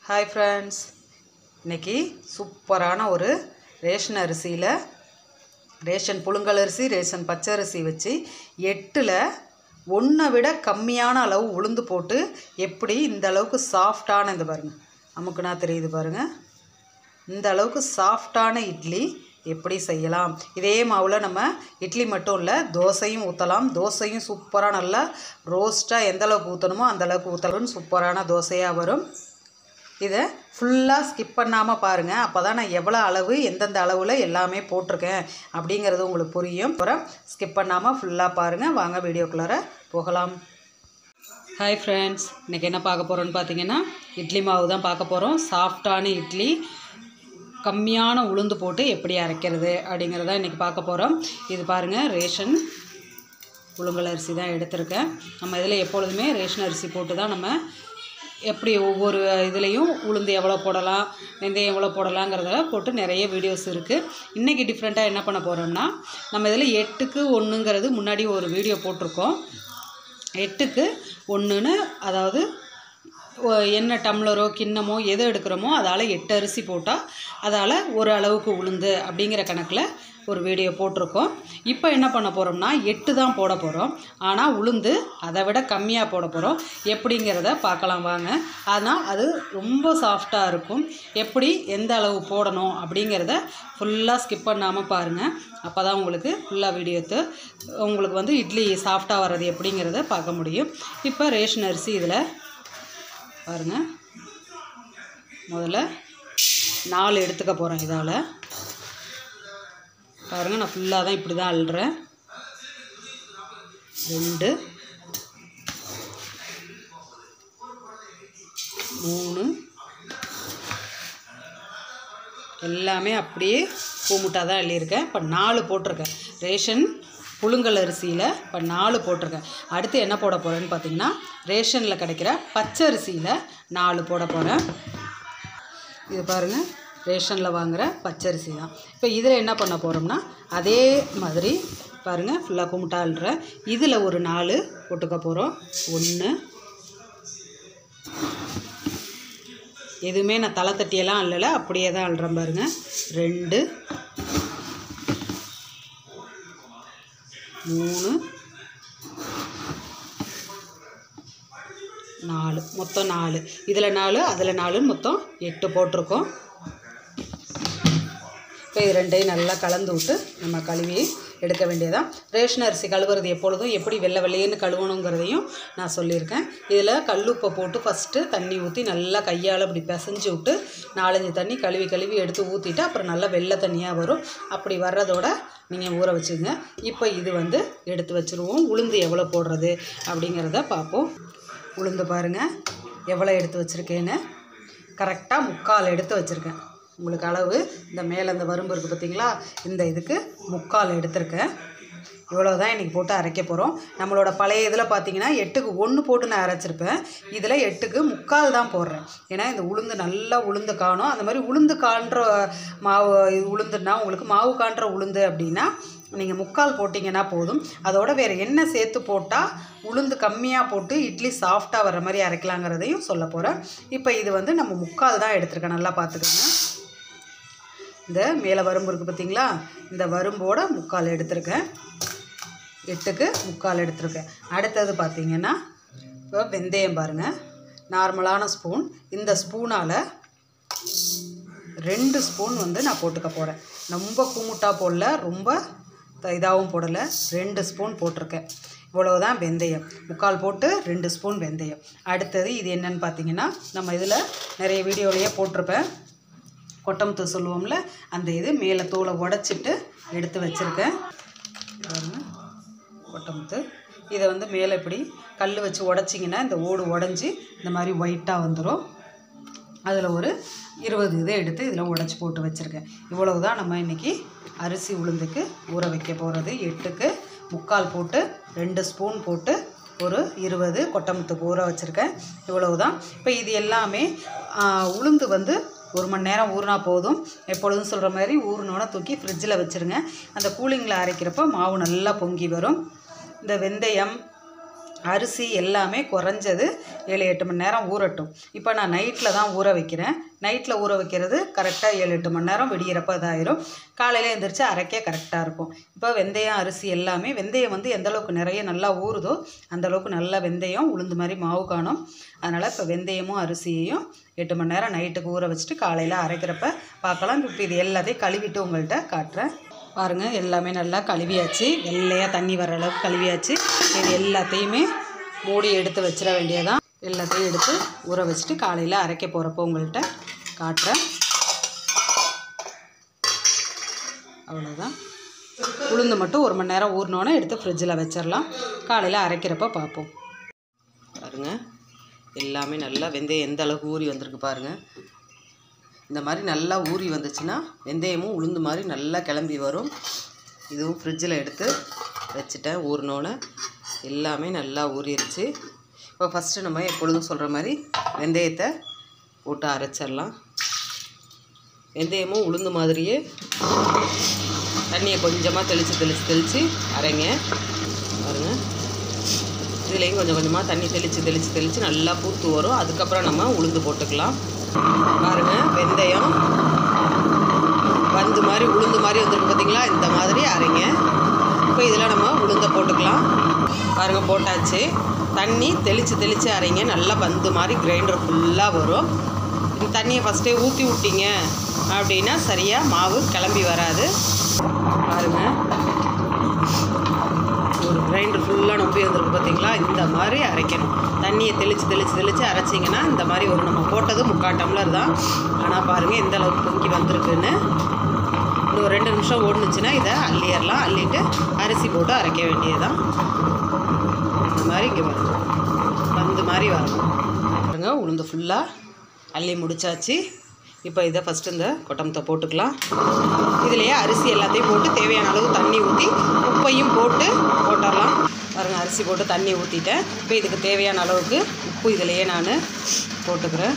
Hi friends, இன்றைக்கி சூப்பரான ஒரு ரேஷன் அரிசியில் ரேஷன் புழுங்கல் அரிசி, ரேஷன் பச்சை அரிசி வச்சு 8ல் 1 விட கம்மியான அளவு உளுந்து போட்டு எப்படி இந்த அளவுக்கு சாஃப்டான இந்த பாருங்கள், நமக்குனா தெரியுது பாருங்கள், இந்த அளவுக்கு சாஃப்டான இட்லி எப்படி செய்யலாம். இதே மாவில் நம்ம இட்லி மட்டும் இல்லை, தோசையும் ஊற்றலாம். தோசையும் சூப்பராக நல்லா ரோஸ்ட்டாக எந்த அளவுக்கு ஊற்றணுமோ அந்த அளவுக்கு ஊற்றணும்னு சூப்பரான தோசையாக வரும். இதை ஃபுல்லாக ஸ்கிப் பண்ணாமல் பாருங்கள். அப்போ தான் நான் எவ்வளோ அளவு எந்தெந்த அளவில் எல்லாமே போட்டிருக்கேன் அப்படிங்கிறது உங்களுக்கு புரியும். அப்புறம் ஸ்கிப் பண்ணாமல் ஃபுல்லாக பாருங்கள். வாங்க வீடியோக்குள்ளார போகலாம். ஹாய் ஃப்ரெண்ட்ஸ், இன்றைக்கி என்ன பார்க்க போகிறோன்னு பார்த்தீங்கன்னா இட்லி மாவு தான் பார்க்க போகிறோம். சாஃப்டான இட்லி கம்மியான உளுந்து போட்டு எப்படி அரைக்கிறது அப்படிங்கிறத இன்றைக்கி பார்க்க போகிறோம். இது பாருங்கள், ரேஷன் புழுங்கல் அரிசி தான் எடுத்திருக்கேன். நம்ம இதில் எப்பொழுதுமே ரேஷன் அரிசி போட்டு தான் நம்ம எப்படி ஒவ்வொரு இதுலேயும் உளுந்து எவ்வளோ போடலாம், வெந்தயம் எவ்வளோ போடலாங்கிறத போட்டு நிறைய வீடியோஸ் இருக்குது. இன்றைக்கி டிஃப்ரெண்ட்டாக என்ன பண்ண போகிறோம்னா, நம்ம இதில் 8க்கு 1ங்கிறது முன்னாடி ஒரு வீடியோ போட்டிருக்கோம். 8க்கு 1ன்னு, அதாவது என்ன டம்ளரோ கிண்ணமோ எது எடுக்கிறோமோ அதால் 8 அரிசி போட்டால் அதால் ஒரு அளவுக்கு உளுந்து அப்படிங்கிற கணக்கில் ஒரு வீடியோ போட்டிருக்கோம். இப்போ என்ன பண்ண போகிறோம்னா 8 தான் போட போகிறோம். ஆனால் உளுந்து அதை விட கம்மியாக போட போகிறோம். எப்படிங்கிறத பார்க்கலாம் வாங்க. ஆனால் அது ரொம்ப சாஃப்டாக இருக்கும். எப்படி எந்த அளவு போடணும் அப்படிங்கிறத ஃபுல்லாக ஸ்கிப் பண்ணாமல் பாருங்கள். அப்போ தான் உங்களுக்கு ஃபுல்லாக வீடியோத்து உங்களுக்கு இட்லி சாஃப்டாக வர்றது எப்படிங்கிறத பார்க்க முடியும். இப்போ ரேஷன் அரிசி இதில் பாருங்கள், முதல்ல 4 எடுத்துக்க போகிறேன். இதால் பாருங்கள், நான் ஃபுல்லாக தான் இப்படி தான் அள்ளுறேன். 2 3 எல்லாமே அப்படியே பூமுட்டாக தான் அள்ளியிருக்கேன். இப்போ 4 போட்டிருக்கேன். ரேஷன் புழுங்கல் அரிசியில் இப்போ 4 போட்டிருக்கேன். அடுத்து என்ன போட போகிறேன்னு பார்த்தீங்கன்னா, ரேஷனில் கிடைக்கிற பச்சை அரிசியில் 4 போட போகிறேன். இது பாருங்கள், ரேஷனில் வாங்குகிற பச்சரிசி தான். இப்போ இதில் என்ன பண்ண போகிறோம்னா, அதே மாதிரி பாருங்கள் ஃபுல்லாக கும்பிட்டா அள்ளுறேன். இதில் ஒரு 4 போட்டுக்க போகிறோம். 1, எதுவுமே நான் தலை தட்டியெல்லாம் அள்ளலை, அப்படியே தான் அள்ளுறேன் பாருங்கள். 2 3 4, மொத்தம் 4. இதில் 4 அதில் 4 மொத்தம் 8 போட்டிருக்கோம். இப்போ இது 2ஐயும் நல்லா கலந்து விட்டு நம்ம கழுவி எடுக்க வேண்டியதான். ரேஷன் அரிசி கழுவுறது எப்பொழுதும் எப்படி வெள்ளை வெள்ளையன்னு கழுவணுங்கிறதையும் நான் சொல்லியிருக்கேன். இதில் கல்லுப்பை போட்டு ஃபஸ்ட்டு தண்ணி ஊற்றி நல்லா கையால் இப்படி பிசைஞ்சு விட்டு 4-5 தண்ணி கழுவி எடுத்து ஊற்றிட்டு அப்புறம் நல்லா வெள்ளை தண்ணியாக வரும். அப்படி வர்றதோட நீங்கள் ஊற வச்சுங்க. இப்போ இது எடுத்து வச்சுருவோம். உளுந்து எவ்வளோ போடுறது அப்படிங்கிறத பார்ப்போம். உளுந்து பாருங்கள் எவ்வளோ எடுத்து வச்சுருக்கேன்னு. கரெக்டாக 3/4 எடுத்து வச்சுருக்கேன். உங்களுக்கு அளவு இந்த மேலே இந்த வரும்பு இருக்குது பார்த்திங்களா, இந்த இதுக்கு 3/4 எடுத்திருக்கேன். இவ்வளோ தான் இன்றைக்கி போட்டு அரைக்க போகிறோம். நம்மளோட பழைய இதில் பார்த்திங்கன்னா 8க்கு 1 போட்டு நான் அரைச்சிருப்பேன். இதில் 8க்கு 3/4 தான் போடுறேன். ஏன்னா இந்த உளுந்து நல்லா உளுந்து காணும். அந்த மாதிரி உளுந்து காண்ற மாவு உளுந்துன்னா, உங்களுக்கு மாவு காண்ற உளுந்து அப்படின்னா நீங்கள் 3/4 போட்டிங்கன்னா போதும். அதோட வேறு என்ன சேர்த்து போட்டால் உளுந்து கம்மியாக போட்டு இட்லி சாஃப்டாக வர மாதிரி அரைக்கலாங்கிறதையும் சொல்ல போகிறேன். இப்போ இது நம்ம 3/4 தான் எடுத்திருக்கேன். நல்லா பார்த்துக்கோங்க. இந்த மேலே வரும்பு இருக்குது பார்த்திங்களா, இந்த வரும்போட 3/4 எடுத்திருக்கேன். 8க்கு 3/4 எடுத்திருக்கேன். அடுத்தது பார்த்திங்கன்னா, இப்போ வெந்தயம் பாருங்கள், நார்மலான ஸ்பூன். இந்த ஸ்பூனால் 2 ஸ்பூன் நான் போட்டுக்க போகிறேன். ரொம்ப கூமுட்டாக போடல, ரொம்ப இதாகவும் போடலை. 2 ஸ்பூன் போட்டிருக்கேன். இவ்வளவுதான் வெந்தயம். 3/4 போட்டு 2 ஸ்பூன் வெந்தயம். அடுத்தது இது என்னன்னு பார்த்தீங்கன்னா, நம்ம இதில் நிறைய வீடியோலையே போட்டிருப்பேன், கொட்டமுத்து சொல்லுவோம்ல, அந்த இது மேலே தோலை உடச்சிட்டு எடுத்து வச்சுருக்கேன். கொட்டமுத்து இதை மேலே இப்படி கல் வச்சு உடச்சிங்கன்னா இந்த ஓடு உடஞ்சி இந்த மாதிரி ஒயிட்டாக வந்துடும். அதில் ஒரு 20 இதை எடுத்து இதில் உடச்சி போட்டு வச்சுருக்கேன். இவ்வளவு தான் நம்ம இன்றைக்கி அரிசி உளுந்துக்கு ஊற வைக்க போகிறது. 8க்கு 3/4 போட்டு 2 ஸ்பூன் போட்டு ஒரு 20 கொட்டமுத்துக்கு ஊற வச்சுருக்கேன். இவ்வளவு தான். இப்போ இது எல்லாமே உளுந்து 1 மணி நேரம் ஊறினா போதும். எப்பொழுதும் சொல்கிற மாதிரி ஊறினோட தூக்கி ஃப்ரிட்ஜில் வச்சுருங்க. அந்த கூலிங்கில் அரைக்கிறப்போ மாவு நல்லா பொங்கி வரும். இந்த வெந்தயம் அரிசி எல்லாமே குறைஞ்சது 7-8 மணி நேரம் ஊறட்டும். இப்போ நான் நைட்டில் தான் ஊற வைக்கிறேன். நைட்டில் ஊற வைக்கிறது கரெக்டாக 7-8 மணி நேரம் விடியிறப்ப இதாயிரும். காலையில் எழுந்திரிச்சு அரைக்க கரெக்டாக இருக்கும். இப்போ வெந்தயம் அரிசி எல்லாமே வெந்தயம் வந்து எந்தளவுக்கு நிறைய நல்லா ஊறுதோ அந்தளவுக்கு நல்லா வெந்தயம் உளுந்து மாதிரி மாவு காணும். அதனால் இப்போ வெந்தயமும் அரிசியையும் 8 மணி நேரம் நைட்டுக்கு ஊற வச்சுட்டு காலையில் அரைக்கிறப்ப பார்க்கலாம். இப்போ இது எல்லாத்தையும் கழுவிட்டு உங்கள்கிட்ட காட்டுறேன். பாருங்கள், எல்லாமே நல்லா கழுவியாச்சு. வெள்ளையாக தண்ணி வர அளவுக்கு கழுவியாச்சு. இது எல்லாத்தையுமே மூடி எடுத்து வச்சிட வேண்டியதான். எல்லாத்தையும் எடுத்து ஊற வச்சுட்டு காலையில் அரைக்க போகிறப்போ உங்கள்கிட்ட காட்டுறேன். அவ்வளோதான். உளுந்து மட்டும் 1 மணி நேரம் ஊறினோன்னே எடுத்து ஃப்ரிட்ஜில் வச்சிடலாம். காலையில் அரைக்கிறப்ப பார்ப்போம். பாருங்கள், எல்லாமே நல்லா வெந்தயம் எந்த அளவுக்கு ஊறி வந்திருக்கு பாருங்கள். இந்த மாதிரி நல்லா ஊறி வந்துச்சுன்னா வெந்தயமும் உளுந்து மாதிரி நல்லா கிளம்பி வரும். இதுவும் ஃப்ரிட்ஜில் எடுத்து வச்சுட்டேன். ஊறினோன்னே எல்லாமே நல்லா ஊறிடுச்சு. இப்போ ஃபஸ்ட்டு நம்ம எப்பொழுதும் சொல்கிற மாதிரி வெந்தயத்தை போட்டு அரைச்சிடலாம். வெந்தயமும் உளுந்து மாதிரியே தண்ணியை கொஞ்சமாக தெளித்து அரைங்க. பாருங்கள், இதுலேயும் கொஞ்சம் கொஞ்சமாக தண்ணி தெளித்து நல்லா பூத்து வரும். அதுக்கப்புறம் நம்ம உளுந்து போட்டுக்கலாம். பாருங்கள், வெந்தயம் வந்து மாதிரி உளுந்து மாதிரி வந்துருக்கு பார்த்திங்களா? இந்த மாதிரி அரைங்க. இப்போ இதில் நம்ம உளுந்தை போட்டுக்கலாம். பாருங்கள், போட்டாச்சு. தண்ணி தெளித்து அரைங்க. நல்லா பந்து மாதிரி கிரைண்டர் ஃபுல்லாக வரும். இந்த தண்ணியை ஃபஸ்ட்டே ஊற்றி விட்டீங்க அப்படின்னா சரியாக மாவு கிளம்பி வராது. பாருங்கள், ஒரு கிரைண்டர் ஃபுல்லாக நொம்பி வந்துருக்கு பார்த்திங்களா? இந்த மாதிரி அரைக்கணும். தண்ணியை தெளித்து அரைச்சிங்கன்னா இந்த மாதிரி ஒரு நம்ம போட்டது 3/4 டம்ளர் தான். ஆனால் பாருங்கள் எந்த அளவுக்கு பொங்கி வந்திருக்குன்னு. இன்னும் 2 நிமிஷம் ஓடுனுச்சுன்னா இதை அள்ளிடலாம். அள்ளிட்டு அரிசி போட்டு அரைக்க வேண்டியதுதான். இந்த மாதிரி இங்கே வரணும், பந்து மாதிரி வரணும். பாருங்கள், உளுந்து ஃபுல்லாக அள்ளி முடிச்சாச்சு. இப்போ இதை ஃபஸ்ட்டு இந்த கொட்டமத்தை போட்டுக்கலாம். இதிலேயே அரிசி எல்லாத்தையும் போட்டு தேவையான அளவு தண்ணி ஊற்றி உப்பையும் போட்டுடலாம். பாருங்கள், அரிசி போட்டு தண்ணி ஊற்றிட்டேன். இப்போ இதுக்கு தேவையான அளவுக்கு உப்பு இதிலையே நான் போட்டுக்கிறேன்.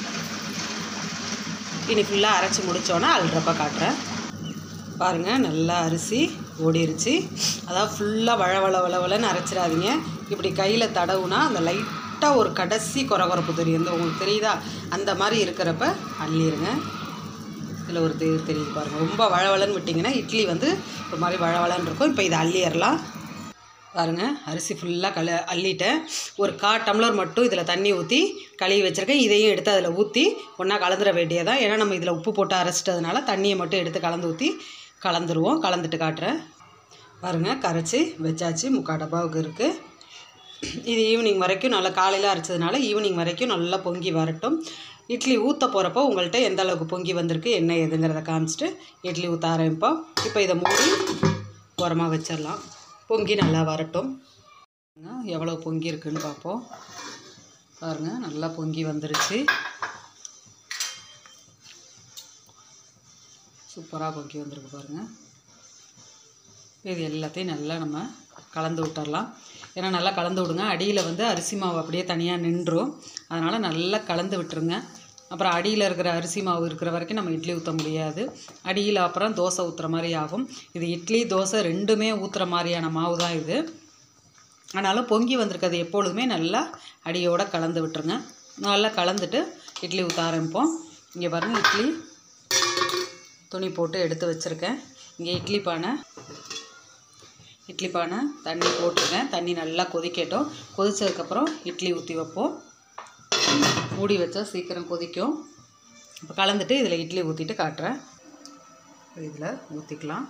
இனி ஃபுல்லாக அரைச்சி முடித்தோன்னே அல்றப்ப காட்டுறேன். பாருங்கள், நல்லா அரிசி ஓடிருச்சு. அதாவது ஃபுல்லாக வளவளன்னு அரைச்சிடாதீங்க. இப்படி கையில் தடவுனா அந்த லைட்டாக ஒரு கடைசி கொரகொரப்பு தெரியும். இந்த உங்களுக்கு தெரியுதா? அந்த மாதிரி இருக்கிறப்ப அள்ளிடுங்க. இதில் ஒரு தெரியுது பாருங்கள். ரொம்ப வளவளன்னு விட்டிங்கன்னா இட்லி வந்து ஒரு மாதிரி வளவளன்னு இருக்கும். இப்போ இதை அள்ளிடலாம். பாருங்கள், அரிசி ஃபுல்லாக அள்ளிட்டேன். ஒரு 1/4 டம்ளர் மட்டும் இதில் தண்ணி ஊற்றி கழுவி வச்சுருக்கேன். இதையும் எடுத்து அதில் ஊற்றி ஒன்றா கலந்துட வேண்டியதான். ஏன்னா நம்ம இதில் உப்பு போட்டு அரைச்சிட்டதுனால தண்ணியை மட்டும் எடுத்து ஊற்றி கலந்துருவோம். கலந்துட்டு காட்டுறேன். பாருங்கள், கரைச்சி வச்சாச்சு. 3/4 டப்பாவுக்கு இருக்குது. இது ஈவினிங் வரைக்கும் நல்லா காலையில் அரைச்சதுனால ஈவினிங் வரைக்கும் நல்லா பொங்கி வரட்டும். இட்லி ஊற்ற போகிறப்போ உங்கள்கிட்ட எந்த அளவுக்கு பொங்கி வந்திருக்கு என்ன ஏதுங்கிறத காமிச்சிட்டு இட்லி ஊற்ற ஆரம்பிப்போம். இப்போ இதை மூடி உரமாக வச்சிடலாம். பொங்கி நல்லா வரட்டும். எவ்வளோ பொங்கி இருக்குன்னு பார்ப்போம். பாருங்கள், நல்லா பொங்கி வந்துருச்சு. சூப்பராக பொங்கி வந்திருக்கு பாருங்கள். இது எல்லாத்தையும் நல்லா நம்ம கலந்து விட்டுறலாம். ஏன்னா நல்லா கலந்து விடுங்க. அடியில் வந்து அரிசி மாவு அப்படியே தனியாக நின்றும். அதனால் நல்லா கலந்து விட்டுருங்க. அப்புறம் அடியில் இருக்கிற அரிசி மாவு இருக்கிற வரைக்கும் நம்ம இட்லி ஊற்ற முடியாது. அடியில் அப்புறம் தோசை ஊற்றுற மாதிரி ஆகும். இது இட்லி தோசை ரெண்டுமே ஊற்றுற மாதிரியான மாவு தான் இது. ஆனாலும் பொங்கி வந்திருக்கிறது எப்பொழுதுமே நல்லா அடியோடு கலந்து விட்டுருங்க. நல்லா கலந்துட்டு இட்லி ஊற்ற ஆரம்பிப்போம். இங்கே பாருங்கள், இட்லி துணி போட்டு எடுத்து வச்சுருக்கேன். இங்கே இட்லி பானை தண்ணி போட்டிருக்கேன். தண்ணி நல்லா கொதிக்கட்டும். கொதித்ததுக்கப்புறம் இட்லி ஊற்றி வைப்போம். மூடி வச்சா சீக்கிரம் கொதிக்கும். இப்போ கலந்துட்டு இதில் இட்லி ஊற்றிட்டு காட்டுறேன். இதில் ஊற்றிக்கலாம்.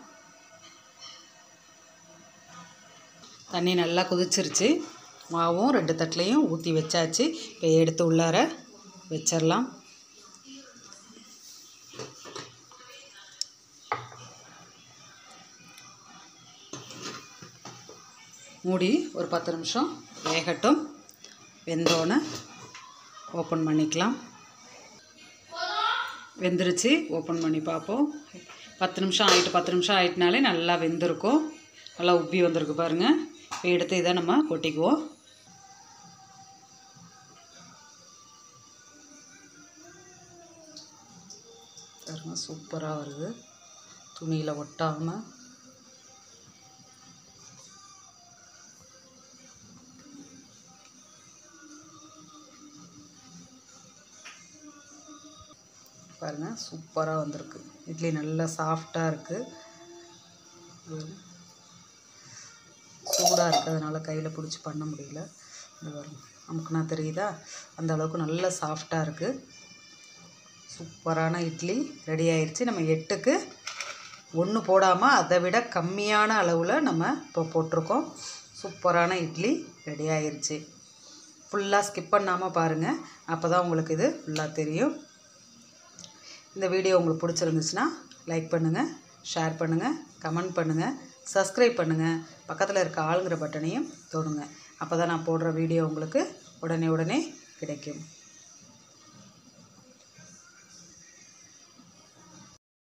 தண்ணி நல்லா கொதிச்சிருச்சு. மாவும் 2 தட்டுலையும் ஊற்றி வச்சாச்சு. இப்போ எடுத்து உள்ளார வச்சிடலாம். மூடி ஒரு 10 நிமிஷம் வேகட்டும். வெந்தோன்னே ஓப்பன் பண்ணிக்கலாம். வெந்துருச்சு. ஓப்பன் பண்ணி பார்ப்போம். 10 நிமிஷம் ஆகிட்டுனாலே நல்லா வெந்திருக்கும். நல்லா உப்பி வந்திருக்கு பாருங்கள். இப்போ எடுத்து இதை நம்ம கொட்டிக்குவோம். பாருங்க, சூப்பராக வருது. துணியில் ஒட்டாமல் பாருங்கள் சூப்பராக வந்திருக்கு. இட்லி நல்லா சாஃப்டாக இருக்குது. சூடாக இருக்கிறதுனால கையில் பிடிச்சி பண்ண முடியல. இந்த பாருங்க நமக்கு நான் தெரியுதா, அந்த அளவுக்கு நல்லா சாஃப்டாக இருக்குது. சூப்பரான இட்லி ரெடி ஆயிடுச்சு. நம்ம 8க்கு 1 போடாமல் அதை விட கம்மியான அளவில் நம்ம இப்போ போட்டிருக்கோம். சூப்பரான இட்லி ரெடி ஆயிடுச்சு. ஃபுல்லாக ஸ்கிப் பண்ணாமல் பாருங்கள், அப்போ தான் உங்களுக்கு இது ஃபுல்லாக தெரியும். இந்த வீடியோ உங்களுக்கு பிடிச்சிருந்துச்சுன்னா லைக் பண்ணுங்கள், ஷேர் பண்ணுங்கள், கமெண்ட் பண்ணுங்கள், சப்ஸ்கிரைப் பண்ணுங்கள். பக்கத்தில் இருக்க ஆளுங்கிற பட்டனையும் தொடுங்க. அப்போ தான் நான் போடுற வீடியோ உங்களுக்கு உடனே கிடைக்கும்.